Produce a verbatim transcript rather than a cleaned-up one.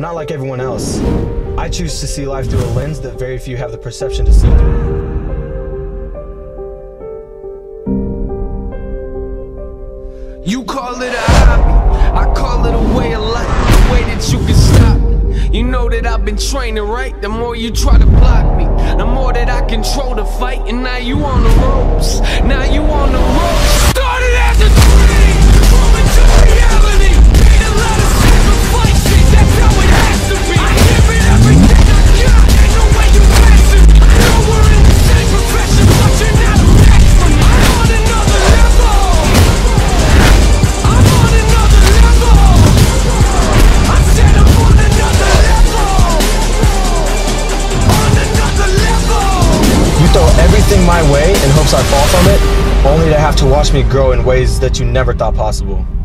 I'm not like everyone else. I choose to see life through a lens that very few have the perception to see through. You call it a hobby, I call it a way of life, the way that you can stop me. You know that I've been training, right? The more you try to block me, the more that I control the fight. And now you on the ropes, now you on the ropes. Started as a dream, growing to reality. Made a lot of sacrifices, that's how it has to be. I give it everything I got, ain't no way you passing me. I know we're in the same profession, but you're not a match for me. I'm on another level. I'm on another level. I said I'm on another level. On another level. You throw everything my way in hopes I fall from it, only to have to watch me grow in ways that you never thought possible.